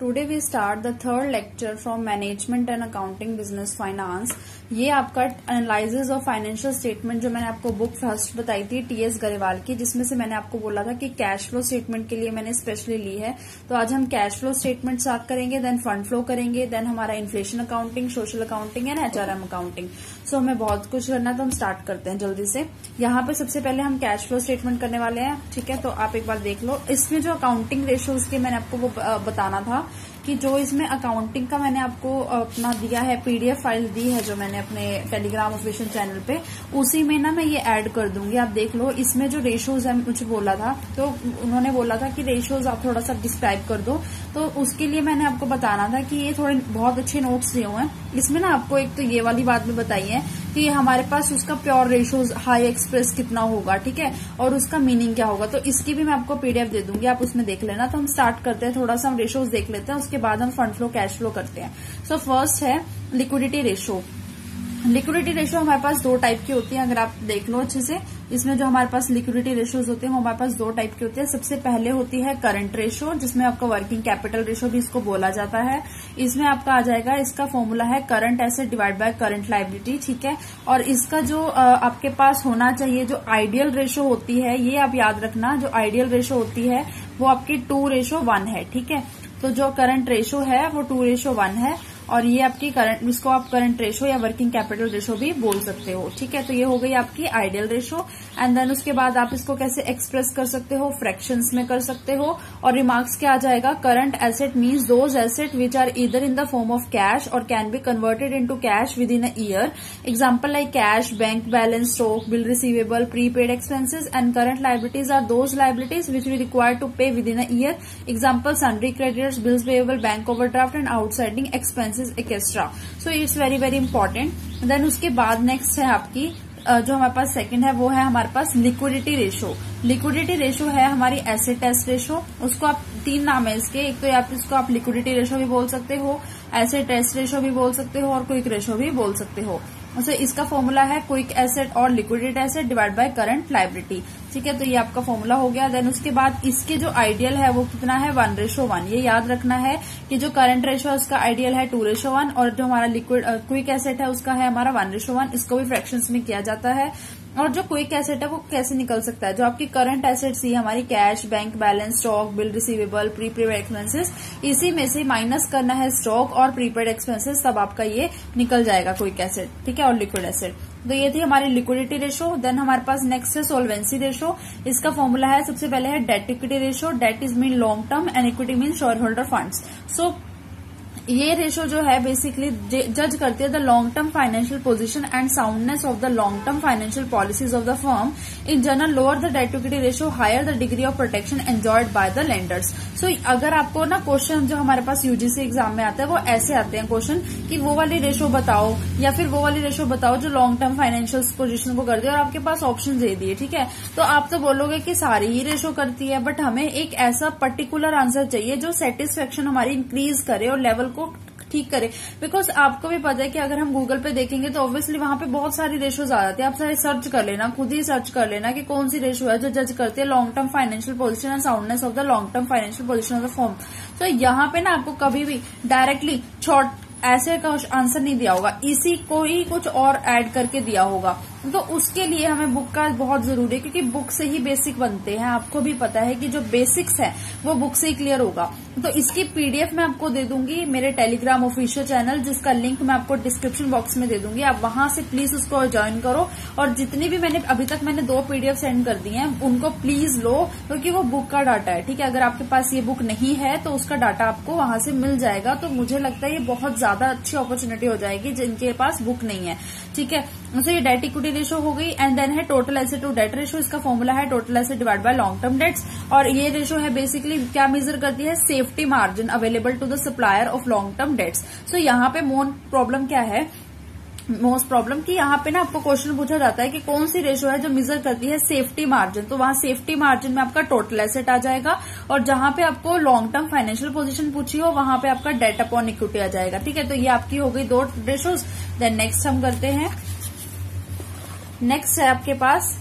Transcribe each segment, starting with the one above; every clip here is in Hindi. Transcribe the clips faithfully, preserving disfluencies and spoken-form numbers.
Today we start the third lecture from management and accounting business finance. ये आपका एनालिसिस ऑफ फाइनेंशियल स्टेटमेंट जो मैंने आपको बुक फर्स्ट बताई थी टीएस गरेवाल की, जिसमें से मैंने आपको बोला था कि कैश फ्लो स्टेटमेंट के लिए मैंने स्पेशली ली है। तो आज हम कैश फ्लो स्टेटमेंट स्टार्ट करेंगे, देन फंड फ्लो करेंगे, देन हमारा inflation accounting, social accounting and HRM accounting. So हमें बहुत कुछ करना है, तो हम स्टार्ट करते हैं जल्दी से। यहाँ पे सबसे पहले हम कैश फ्लो स्टेटमेंट करने वाले हैं, ठीक है। तो आप एक बार देख लो, इसमें जो अकाउंटिंग रेशियोज के मैंने आपको वो बताना था कि जो इसमें अकाउंटिंग का मैंने आपको अपना दिया है, पीडीएफ फाइल दी है जो मैंने अपने टेलीग्राम ऑफिशियल चैनल पे, उसी में ना मैं ये ऐड कर दूंगी। आप देख लो, इसमें जो रेशियोज है मुझे बोला था, तो उन्होंने बोला था कि रेशियोज आप थोड़ा सा डिस्क्राइब कर दो, तो उसके लिए मैंने आपको बताना था कि ये थोड़े बहुत अच्छे नोट्स दिए हुए हैं। इसमें ना आपको एक तो ये वाली बात भी बताई है कि हमारे पास उसका प्योर रेशियोज हाई एक्सप्रेस कितना होगा, ठीक है, और उसका मीनिंग क्या होगा। तो इसकी भी मैं आपको पीडीएफ दे दूंगी, आप उसमें देख लेना। तो हम स्टार्ट करते हैं, थोड़ा सा हम रेशियोज देख लेते हैं, उसके बाद हम फंड फ्लो कैश फ्लो करते हैं। सो फर्स्ट है लिक्विडिटी रेशियो। लिक्विडिटी रेशियो हमारे पास दो टाइप की होती है, अगर आप देख लो अच्छे से। इसमें जो हमारे पास लिक्विडिटी रेशियोज होते हैं वो हमारे पास दो टाइप की होती है। सबसे पहले होती है करंट रेशियो, जिसमें आपका वर्किंग कैपिटल रेशियो भी इसको बोला जाता है। इसमें आपका आ जाएगा, इसका फॉर्मूला है current asset divide by current liability, ठीक है। और इसका जो आपके पास होना चाहिए, जो आइडियल रेशियो होती है, ये आप याद रखना, जो आइडियल रेशियो होती है वो आपकी टू रेशियो वन है, ठीक है। तो जो करंट रेशियो है वो टू रेशियो वन है, और ये आपकी करंट, इसको आप करंट रेशो या वर्किंग कैपिटल रेशो भी बोल सकते हो, ठीक है। तो ये हो गई आपकी आइडियल रेशो। एंड देन उसके बाद आप इसको कैसे एक्सप्रेस कर सकते हो, फ्रैक्शंस में कर सकते हो। और रिमार्क्स क्या आ जाएगा, current asset means those asset which are either in the form of cash और can be converted into cash within a year. Example like cash, bank balance, stock, bill receivable, prepaid expenses and current liabilities are those liabilities which we require to pay within a year. Example sundry creditors, bills payable, bank overdraft and outstanding expenses extra. So it's very very important. Then उसके बाद नेक्स्ट है आपकी जो हमारे पास सेकंड है, वो है हमारे पास लिक्विडिटी रेशो। लिक्विडिटी रेशो है हमारी एसेट टेस्ट रेशो। उसको आप तीन नाम है इसके, एक तो आप इसको आप लिक्विडिटी रेशो भी बोल सकते हो, एसेट टेस्ट रेशो भी बोल सकते हो, और क्विक रेशो भी बोल सकते हो। तो इसका फॉर्मूला है क्विक एसेट और liquidity asset divide by current liability, ठीक है। तो ये आपका फॉर्मूला हो गया। देन उसके बाद इसके जो आइडियल है वो कितना है, वन रेशो वन। ये याद रखना है कि जो करंट रेशो है उसका आइडियल है टू रेशो वन, और जो हमारा लिक्विड क्विक एसेट है उसका है हमारा वन रेशो वन। इसको भी फ्रैक्शंस में किया जाता है। और जो क्विक एसेट है वो कैसे निकल सकता है, जो आपकी करंट एसेट्स ही हमारी cash, bank balance, stock, bill receivable, prepaid expenses, इसी में से माइनस करना है स्टॉक और प्रीपेड एक्सपेंसेस, तब आपका ये निकल जाएगा क्विक एसेट, ठीक है, और लिक्विड एसेट। तो ये थी हमारी लिक्विडिटी रेशो। देन हमारे पास नेक्स्ट है सोल्वेंसी रेशो। इसका फॉर्मूला है, सबसे पहले है debt equity ratio. Debt is mean long term and equity mean share holder funds. So ये रेशो जो है बेसिकली जज करती है the long term financial position and soundness of the long term financial policies of the firm. In general lower the debt equity ratio, higher the degree of protection enjoyed by the lenders. So अगर आपको ना क्वेश्चन जो हमारे पास यूजीसी एग्जाम में आता है वो ऐसे आते हैं क्वेश्चन कि वो वाली रेशो बताओ या फिर वो वाली रेशो बताओ जो लॉन्ग टर्म फाइनेंशियल पोजीशन को करती है, और आपके पास ऑप्शन दे दिए, ठीक है। तो आप तो बोलोगे कि सारी ही रेशो करती है, बट हमें एक ऐसा पर्टिकुलर आंसर चाहिए जो सेटिस्फेक्शन हमारी इंक्रीज करे और लेवल को ठीक करे। बिकॉज आपको भी पता है कि अगर हम गूगल पे देखेंगे तो ऑब्वियसली वहां पे बहुत सारी रेशोज आ जाती है। आप सारे सर्च कर लेना, खुद ही सर्च कर लेना कि कौन सी रेशो है जो जज करती है long term financial position and soundness of the long term financial position of the firm. तो यहाँ पे ना आपको कभी भी डायरेक्टली शॉर्ट ऐसे का आंसर नहीं दिया होगा, इसी को ही कुछ और ऐड करके दिया होगा। तो उसके लिए हमें बुक का बहुत जरूरी है, क्योंकि बुक से ही बेसिक बनते हैं। आपको भी पता है कि जो बेसिक्स है वो बुक से ही क्लियर होगा। तो इसकी पीडीएफ मैं आपको दे दूंगी मेरे टेलीग्राम ऑफिशियल चैनल, जिसका लिंक मैं आपको डिस्क्रिप्शन बॉक्स में दे दूंगी। आप वहां से प्लीज उसको ज्वाइन करो, और जितनी भी मैंने अभी तक मैंने दो पीडीएफ सेंड कर दी हैं उनको प्लीज लो, क्योंकि वो बुक का डाटा है, ठीक है। अगर आपके पास ये बुक नहीं है तो उसका डाटा आपको वहां से मिल जाएगा। तो मुझे लगता है ये बहुत ज्यादा अच्छी अपॉर्चुनिटी हो जाएगी जिनके पास बुक नहीं है, ठीक है। तो ये डेट इक्विटी रेशो हो गई। एंड देन है total asset to debt ratio. इसका फॉर्मूला है total asset divide by long term debts. और ये रेशो है बेसिकली क्या मेजर करती है, safety margin available to the supplier of long term debts. So यहाँ पे मोस्ट प्रॉब्लम क्या है, मोस्ट प्रॉब्लम की यहाँ पे ना आपको क्वेश्चन पूछा जाता है कि कौन सी रेशो है जो मेजर करती है सेफ्टी मार्जिन। तो वहां सेफ्टी मार्जिन में आपका टोटल एसेट आ जाएगा, और जहां पे आपको लॉन्ग टर्म फाइनेंशियल पोजीशन पूछी हो वहां पे आपका डेट अपॉन इक्विटी आ जाएगा, ठीक है। तो ये आपकी हो गई दो रेशोज। देन नेक्स्ट हम करते हैं, नेक्स्ट है आपके पास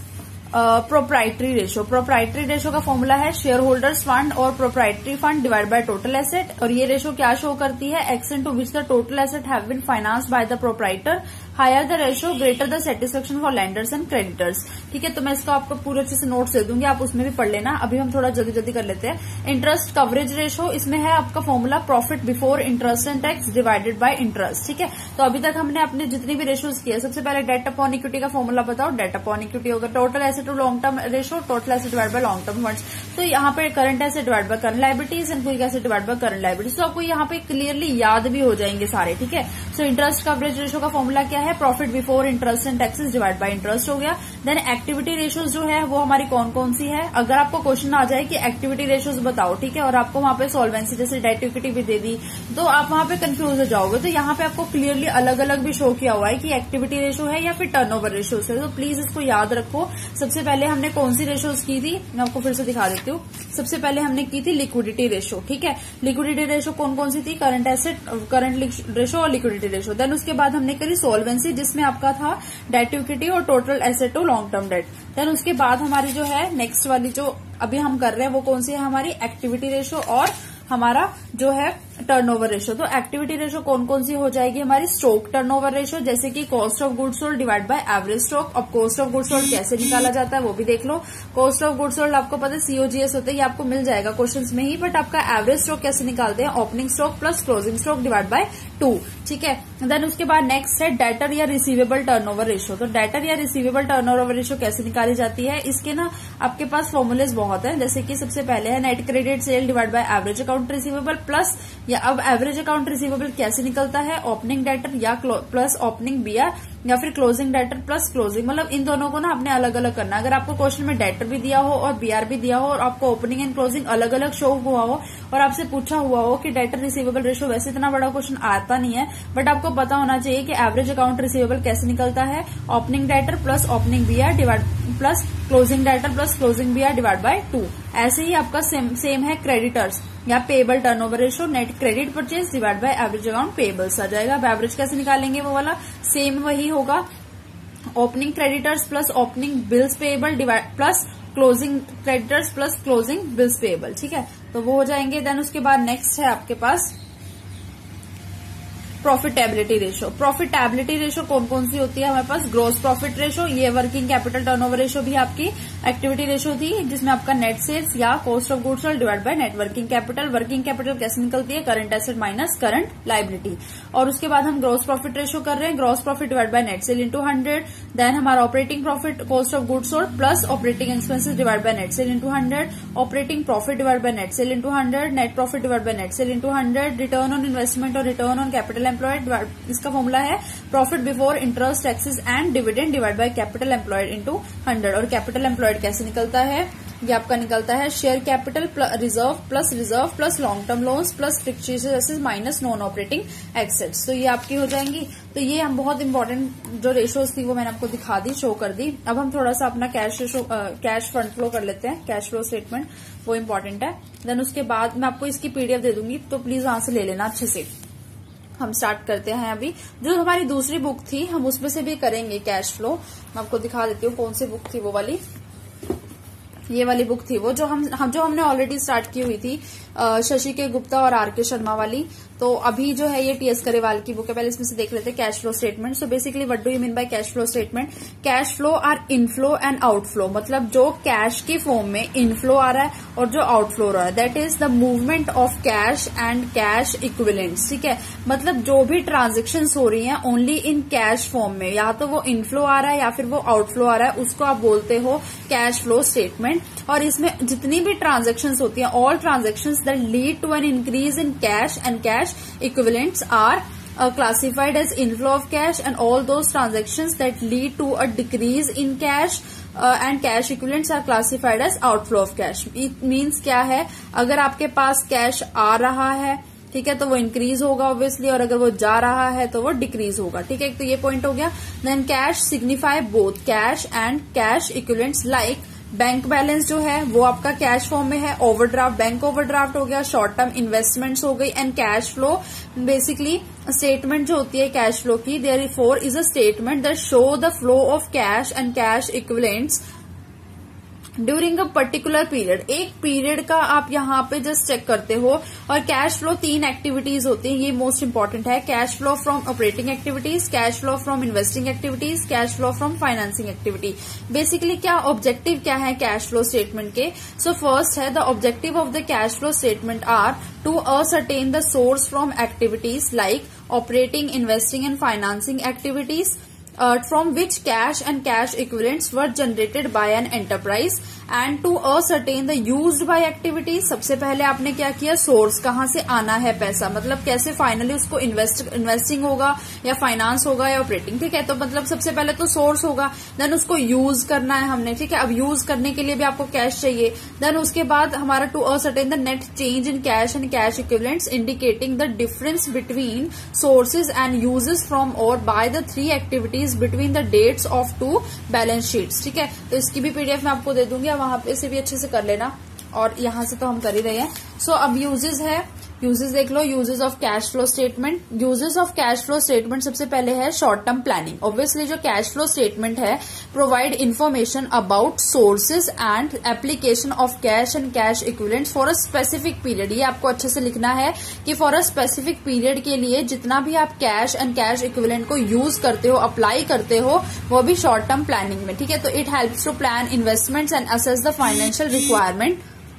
प्रोप्राइटरी रेशो। प्रोप्राइटरी रेशो का फॉर्मूला है शेयर होल्डर्स फंड और proprietary fund divide by total asset. और ये रेशो क्या शो करती है, extent to which the total asset have been financed by the proprietor, higher the ratio greater the satisfaction for lenders and creditors. ठीक है, तो मैं इसका आपको पूरे अच्छे से नोट्स दे दूंगी, आप उसमें भी पढ़ लेना। अभी हम थोड़ा जल्दी जल्दी कर लेते हैं। इंटरेस्ट कवरेज रेशो, इसमें है आपका formula profit before interest and tax divided by interest. ठीक है, तो अभी तक हमने अपने जितनी भी रेशोज किए, सबसे पहले डेट अपॉन इक्विटी का फॉर्मूला बताओ। डेट अपॉन इक्विटी होगा total asset to long term ratio, total asset divide by long term funds. तो यहाँ पे current asset divide by current liabilities and quick asset divide by current liabilities. तो आपको यहाँ पे क्लियरली याद भी हो जाएंगे सारे। ठीक है, सो इंटरेस्ट कवरेज रेशो का फॉर्मूला क्या है, profit before interest and taxes divide by interest हो गया। देन एक्टिविटी रेशोज जो है वो हमारी कौन कौन सी है, अगर आपको क्वेश्चन आ जाए कि एक्टिविटी रेशोज बताओ, ठीक है, और आपको वहां पे सॉल्वेंसी जैसे डेट इक्विटी भी दे दी, तो आप वहां पे कंफ्यूज हो जाओगे। तो यहाँ पे आपको क्लियरली अलग अलग भी शो किया हुआ है कि एक्टिविटी रेशो है या फिर टर्नओवर रेशो है। तो प्लीज इसको याद रखो। सबसे पहले हमने कौन सी रेशोज की थी, मैं आपको फिर से दिखा देती हूँ। सबसे पहले हमने की थी लिक्विडिटी रेशो। ठीक है, लिक्विडिटी रेशो कौन कौन सी थी, करंट एसेट, करंट रेशो और लिक्विडिटी रेशो। देन उसके बाद हमने करी सॉल्वेंसी, जिसमें आपका था डेट इक्विटी और total asset to long term debt. Then उसके बाद हमारी जो है नेक्स्ट वाली जो अभी हम कर रहे हैं वो कौन सी है, हमारी एक्टिविटी रेशो और हमारा जो है टर्नओवर रेशो। तो एक्टिविटी रेशो कौन कौन सी हो जाएगी हमारी, स्टॉक टर्नओवर रेशो, जैसे कि cost of goods sold divide by average stock. अब कॉस्ट ऑफ गुड्स सोल्ड कैसे निकाला जाता है वो भी देख लो। कॉस्ट ऑफ गुड्स सोल्ड आपको पता है सीओजीएस होता है, ये आपको मिल जाएगा क्वेश्चंस में ही, बट आपका एवरेज स्टॉक कैसे निकालते हैं, opening stock plus closing stock divide by two. ठीक है, देन उसके बाद नेक्स्ट है डेटर या रिसीवेबल टर्नओवर रेशो। तो डेटर या रिसीवेबल टर्नओवर रेशो कैसे निकाली जाती है, इसके ना आपके पास फॉर्मूलेज बहुत है। जैसे कि सबसे पहले है net credit sale divide by average account receivable plus, या अब एवरेज अकाउंट रिसीवेबल कैसे निकलता है, ओपनिंग डेटर या प्लस ओपनिंग बीआर या फिर क्लोजिंग डेटर प्लस क्लोजिंग। मतलब इन दोनों को ना आपने अलग अलग करना। अगर आपको क्वेश्चन में डेटर भी दिया हो और बीआर भी दिया हो और आपको ओपनिंग एंड क्लोजिंग अलग अलग शो हुआ हो और आपसे पूछा हुआ हो कि डेटर रिसीवेबल रेशो, वैसे इतना बड़ा क्वेश्चन आता नहीं है, बट आपको पता होना चाहिए कि एवरेज अकाउंट रिसीवेबल कैसे निकलता है, opening debtor plus opening BR divide plus closing debtor plus closing BR divide by two. ऐसे ही आपका सेम सेम है क्रेडिटर्स या payable turnover ratio, net credit purchase divide by average account payables आ जाएगा। अब एवरेज कैसे निकालेंगे वो वाला सेम वही होगा, opening creditors plus opening bills payable divide plus closing creditors plus closing bills payable. ठीक है, तो वो हो जाएंगे। देन उसके बाद नेक्स्ट है आपके पास प्रॉफिटेबिलिटी रेशो। प्रॉफिटेबिलिटी रेशो कौन कौन सी होती है हमारे पास, ग्रोस प्रॉफिट रेशो, ये वर्किंग कैपिटल टर्नओवर रेशो भी आपकी एक्टिविटी रेशो थी, जिसमें आपका नेट सेल्स या cost of goods sold divide by net working capital. Working capital कैसे निकलती है, current asset minus current liability. और उसके बाद हम ग्रोस प्रॉफिट रेशो कर रहे हैं, gross profit divide by net sale into hundred. Then हमारा operating profit cost of goods sold plus operating expenses divide by net sale into hundred. Operating profit divide by net sale into hundred, net profit divide by net sale into hundred. Return on investment और रिटर्न ऑन कैपिटल एम्प्लॉयड, इसका फॉर्मूला है profit before interest taxes and dividend divide by capital employed into hundred. और कैपिटल एम्प्लॉयड कैसे निकलता है, ये आपका निकलता है share capital reserve plus reserve plus long term loans plus fixed assets minus non operating assets. तो ये आपकी हो जाएंगी। तो ये हम बहुत इंपॉर्टेंट जो रेशोज थी वो मैंने आपको दिखा दी, शो कर दी। अब हम थोड़ा सा अपना cash ratio cash fund flow कर लेते हैं, कैश फ्लो स्टेटमेंट, वो इम्पोर्टेंट है। देन उसके बाद मैं आपको इसकी पीडीएफ दे दूंगी, तो प्लीज वहां से ले लेना अच्छे से। हम स्टार्ट करते हैं। अभी जो हमारी दूसरी बुक थी हम उसमें से भी करेंगे कैश फ्लो। मैं आपको दिखा देती हूँ कौन सी बुक थी वो वाली, ये वाली बुक थी वो जो हम, हम जो हमने ऑलरेडी स्टार्ट की हुई थी, शशि के गुप्ता और आर के शर्मा वाली। तो अभी जो है ये टीएस गरेवाल की बुक है, पहले इसमें से देख लेते हैं cash flow statement. So basically what do you mean by cash flow statement, cash flow are inflow and outflow, मतलब जो कैश के फॉर्म में इनफ्लो आ रहा है और जो आउटफ्लो आ रहा है, that is the movement of cash and cash equivalents. ठीक है, मतलब जो भी ट्रांजेक्शन हो रही है ओनली इन कैश फॉर्म में, या तो वो इनफ्लो आ रहा है या फिर वो आउटफ्लो आ रहा है, उसको आप बोलते हो कैश फ्लो स्टेटमेंट। और इसमें जितनी भी ट्रांजेक्शन होती है, all transaction that lead to an increase in cash and cash equivalents are uh, classified as inflow of cash, and all those transactions that lead to a decrease in cash uh, and cash equivalents are classified as outflow of cash. It means क्या है, अगर आपके पास कैश आ रहा है, ठीक है, तो वो इंक्रीज होगा ऑब्वियसली, और अगर वो जा रहा है तो वो डिक्रीज होगा। ठीक है, तो ये पॉइंट हो गया। Then cash signify both cash and cash equivalents, like bank balance जो है वो आपका कैश फॉर्म में है, ओवरड्राफ्ट बैंक ओवरड्राफ्ट हो गया, शॉर्ट टर्म इन्वेस्टमेंट्स हो गई, and cash flow basically statement जो होती है कैश फ्लो की, therefore is a statement that show the flow of cash and cash equivalents during a particular period, एक पीरियड का आप यहाँ पे जस्ट चेक करते हो। और कैश फ्लो तीन एक्टिविटीज होती है, ये मोस्ट इंपॉर्टेंट है। Cash flow from operating activities, cash flow from investing activities, cash flow from financing activity. Basically क्या ऑब्जेक्टिव क्या है कैश फ्लो स्टेटमेंट के? सो फर्स्ट है the objective of the cash flow statement are to ascertain the source from activities like operating, investing and financing activities Uh, from which cash and cash equivalents were generated by an enterprise, and to ascertain the used by activities। सबसे पहले आपने क्या किया, सोर्स कहाँ से आना है पैसा, मतलब कैसे फाइनली उसको इन्वेस्ट इन्वेस्टिंग होगा या फाइनेंस होगा या ऑपरेटिंग, ठीक है। तो मतलब सबसे पहले तो सोर्स होगा, देन उसको यूज करना है हमने, ठीक है। अब यूज करने के लिए भी आपको कैश चाहिए। देन उसके बाद हमारा to ascertain the net change in cash and cash equivalents indicating the difference between sources and uses from और by the three activities between the dates of two balance sheets, ठीक है। तो इसकी भी पीडीएफ मैं आपको दे दूंगी, आप वहां पे से भी अच्छे से कर लेना, और यहां से तो हम कर ही रहे हैं। सो so, अब यूजेस है, यूजेस देख लो, uses of cash flow statement. Uses of cash flow statement सबसे पहले है शॉर्ट टर्म प्लानिंग। ऑब्वियसली जो कैश फ्लो स्टेटमेंट है provide information about sources and application of cash and cash equivalents for a specific period. ये आपको अच्छे से लिखना है कि फॉर अ स्पेसिफिक पीरियड के लिए जितना भी आप कैश एंड कैश इक्विवेलेंट को यूज करते हो, अप्लाई करते हो, वो भी शॉर्ट टर्म प्लानिंग में, ठीक है। तो it helps to plan investments and assess the financial requirement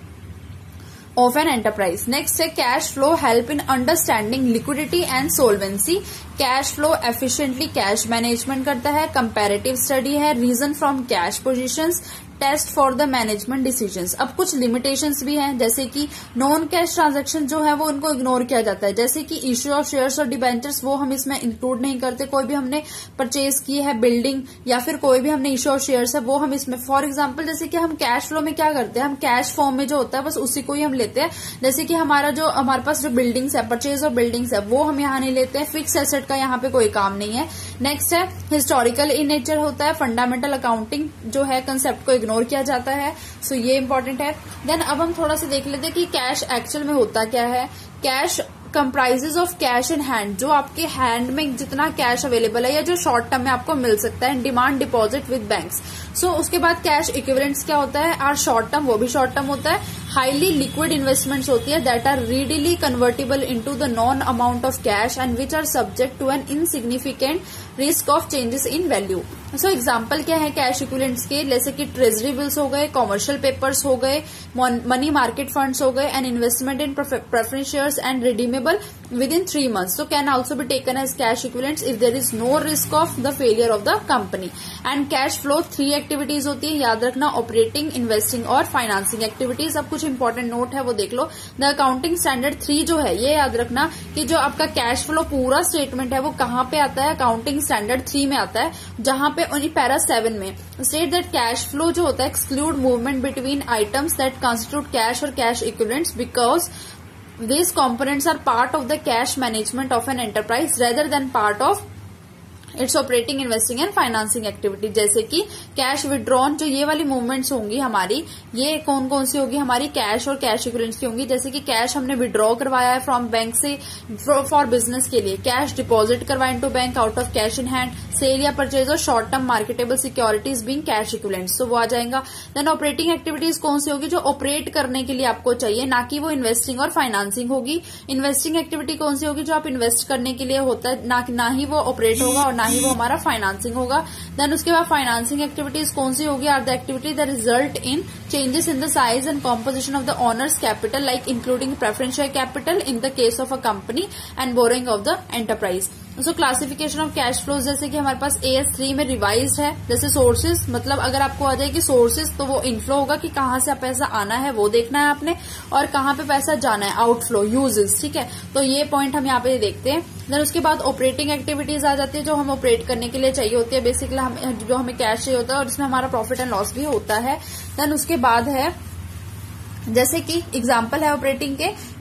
of an enterprise. Next है cash flow help in understanding liquidity and solvency. Cash flow efficiently cash management करता है। कंपैरेटिव स्टडी है, reason from cash positions, test for the management decisions. अब कुछ लिमिटेशंस भी हैं, जैसे कि नॉन कैश ट्रांजैक्शन जो है वो उनको इग्नोर किया जाता है, जैसे कि इश्यू ऑफ शेयर्स और डिबेंचर्स, वो हम इसमें इंक्लूड नहीं करते। कोई भी हमने परचेज की है बिल्डिंग या फिर कोई भी हमने इश्यू ऑफ शेयर्स है वो हम इसमें, फॉर एग्जाम्पल जैसे कि हम कैश फ्लो में क्या करते हैं, हम कैश फॉर्म में जो होता है बस उसी को ही हम लेते हैं। जैसे कि हमारा जो हमारे पास जो बिल्डिंग्स है, परचेज ऑफ बिल्डिंग्स है, वो हम यहाँ नहीं लेते हैं। फिक्स एसेट का यहाँ पे कोई काम नहीं है। नेक्स्ट है हिस्टोरिकल इन नेचर होता है। फंडामेंटल अकाउंटिंग जो है कंसेप्ट को इग्नोर किया जाता है, सो so ये इंपॉर्टेंट है। देन अब हम थोड़ा सा देख लेते हैं कि कैश एक्चुअल में होता क्या है। Cash comprises of cash in hand, जो आपके हैंड में जितना कैश अवेलेबल है या जो शॉर्ट टर्म में आपको मिल सकता है, demand deposit with banks. So उसके बाद कैश इक्विवेलेंट्स क्या होता है, आर शॉर्ट टर्म, वो भी शॉर्ट टर्म होता है। हाईली लिक्विड इन्वेस्टमेंट्स होती है that are readily convertible into the known amount of cash and which are subject to an insignificant risk of changes in value. So example क्या है कैश इक्विवेलेंट्स के, जैसे कि ट्रेजरी बिल्स हो गए, कॉमर्शियल पेपर्स हो गए, मनी मार्केट फंड्स हो गए, and investment in preference shares and redeemable within three months. So can also be taken as cash equivalents if there is no risk of the failure of the company. And cash flow three activities होती है, याद रखना, ऑपरेटिंग, इन्वेस्टिंग और फाइनेंसिंग एक्टिविटीज। अब कुछ इंपॉर्टेंट नोट है वो देख लो। द अकाउंटिंग स्टैंडर्ड थ्री जो है, ये याद रखना कि जो आपका कैश फ्लो पूरा स्टेटमेंट है वो कहाँ पे आता है, अकाउंटिंग स्टैंडर्ड थ्री में आता है, जहां पे ओनली पैरा सेवन में स्टेट दैट कैश फ्लो जो होता है exclude movement between items that constitute cash और cash equivalents because these components are part of the cash management of an enterprise rather than part of its operating, investing and financing activity. जैसे कि कैश विड्रॉन, जो ये वाली मूवमेंट्स होंगी हमारी, ये कौन कौन सी होगी, हमारी कैश और कैश इक्विवेलेंट्स की होंगी। जैसे कि कैश हमने विड्रॉ करवाया है फ्रॉम बैंक से फॉर बिजनेस के लिए, कैश डिपॉजिट करवाए into bank out of cash in hand, sale या परचेज और short term marketable securities being cash equivalents, तो वो आ जाएगा। देन ऑपरेटिंग एक्टिविटीज कौन सी होगी, जो ऑपरेट करने के लिए आपको चाहिए, ना कि वो इन्वेस्टिंग और फाइनेंसिंग होगी। इन्वेस्टिंग एक्टिविटी कौन सी होगी, जो आप इन्वेस्ट करने के लिए होता है, ना, ना ही वो ऑपरेट होगा और ना ही वो हमारा फाइनेंसिंग होगा। देन उसके बाद फाइनेंसिंग एक्टिविटीज कौन सी होगी, are the activity that result in changes in the size and composition of the owners capital like including preference share capital in the case of a company and borrowing of the enterprise. So classification of cash flows, जैसे कि हमारे पास ए एस थ्री में रिवाइज है। जैसे सोर्सेज, मतलब अगर आपको आ जाए कि सोर्सेज, तो वो इनफ्लो होगा कि कहाँ से पैसा आना है वो देखना है आपने, और कहाँ पे पैसा जाना है, आउटफ्लो, यूजेस, ठीक है। तो ये पॉइंट हम यहाँ पे देखते हैं। देन उसके बाद ऑपरेटिंग एक्टिविटीज आ जाती है, जो हम ऑपरेट करने के लिए चाहिए होती है, बेसिकली हम जो हमें कैश चाहिए होता है और इसमें हमारा प्रॉफिट एंड लॉस भी होता है। देन उसके बाद है, जैसे कि एग्जाम्पल है ऑपरेटिंग के,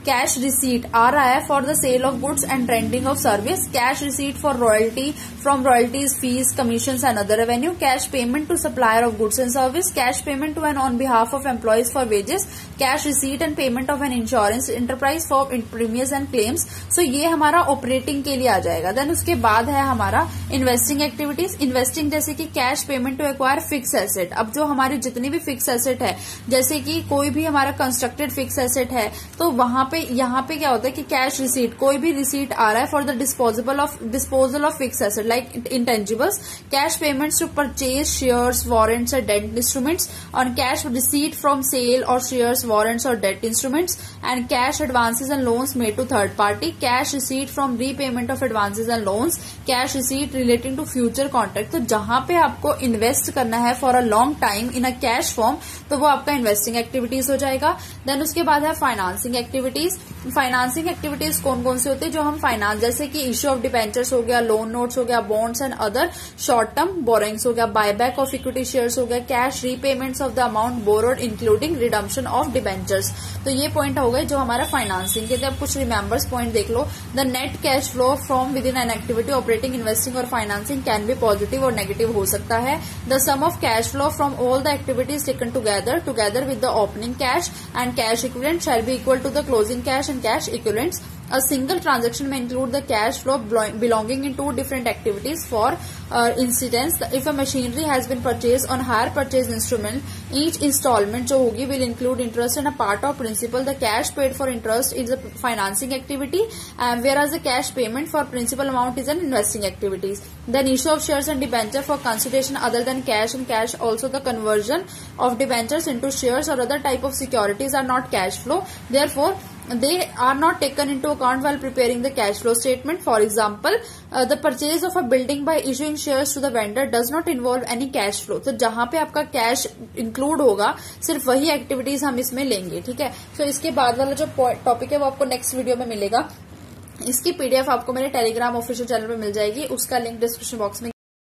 कैश रिसीट आ रहा है for the sale of goods and renting of service, cash receipt for royalty from royalties, fees, commission and other revenue, cash payment to supplier of goods and service, cash payment to an on behalf of employees for wages, cash receipt and payment of an insurance enterprise for premiers and claims. So ये हमारा ऑपरेटिंग के लिए आ जाएगा। देन उसके बाद है हमारा इन्वेस्टिंग एक्टिविटीज। इन्वेस्टिंग जैसे कि cash payment to acquire fix asset. अब जो हमारी जितनी भी फिक्स एसेट है, जैसे कि कोई भी हमारा कंस्ट्रक्टेड फिक्स एसेट है, तो वहां पे यहाँ पे क्या होता है कि कैश रिसीट, कोई भी रिसीट आ रहा है for the disposable of disposal of fix asset like intangibles, cash payments to purchase shares, warrants और डेट इंस्ट्रूमेंट्स, और कैश रिसीट फ्रॉम सेल और शेयर्स, वारंट्स और debt instruments, and cash advances and loans made to third party, cash receipt from repayment of advances and loans, cash receipt relating to future contract. तो जहां पे आपको इन्वेस्ट करना है for a long time in a cash form, तो वो आपका इन्वेस्टिंग एक्टिविटीज हो जाएगा। देन उसके बाद है फाइनेंसिंग एक्टिविटीज। फाइनेंसिंग एक्टिविटीज कौन कौन सी होती है? जो हम फाइनेंस जैसे कि इश्यू ऑफ डिबेंचर्स हो गया, लोन नोट्स हो गया, bonds and other short term borrowings हो गया, बायबैक ऑफ इक्विटी शेयर्स हो गया, cash repayments of the amount borrowed including redemption of debentures. तो ये पॉइंट हो गए जो हमारा फाइनेंसिंग के थे। अब कुछ रिमेंबर्स पॉइंट देख लो। The net cash flow from within an activity operating, investing और फाइनेंसिंग कैन बी पॉजिटिव और नेगेटिव हो सकता है। The sum of cash flow from all the activities taken together together with the opening cash and cash equivalent shall be equal to the closing cash and cash equivalents. A single transaction may include the cash flow belonging in two different activities. For uh, instance, if a machinery has been purchased on hire purchase instrument, each installment जो होगी will include interest and a part of principal. The cash paid for interest is a financing activity, and whereas the cash payment for principal amount is an investing activities. Then issue of shares and debenture for consideration other than cash and cash. Also, the conversion of debentures into shares or other type of securities are not cash flow. Therefore, they are not taken into account while preparing the cash flow statement. For example, uh, the purchase of a building by issuing shares to the vendor does not involve any cash flow. तो जहां पे आपका कैश इंक्लूड होगा, सिर्फ वही एक्टिविटीज हम इसमें लेंगे, ठीक है। सो so, इसके बाद वाला जो टॉपिक है वो आपको नेक्स्ट वीडियो में मिलेगा। इसकी पीडीएफ आपको मेरे टेलीग्राम ऑफिशियल चैनल पे मिल जाएगी, उसका लिंक डिस्क्रिप्शन बॉक्स में